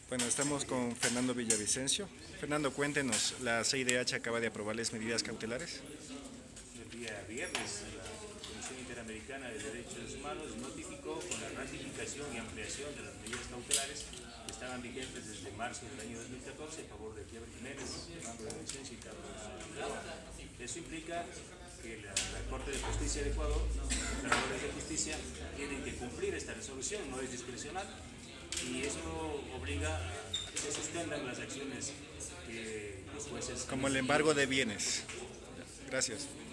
Bueno, estamos con Fernando Villavicencio. Fernando, cuéntenos, la CIDH acaba de aprobarles medidas cautelares. El día viernes, la Comisión Interamericana de Derechos Humanos notificó con la ratificación y ampliación de las medidas cautelares que estaban vigentes desde marzo del año 2014 a favor de Kieber Jiménez, Fernando Villavicencio y Carlos Figueroa. Eso implica que la Corte de Justicia de Ecuador, los operadores de justicia, tienen que cumplir esta resolución, no es discrecional, y eso obliga a que se suspendan las acciones que los jueces... Como el embargo de bienes. Gracias.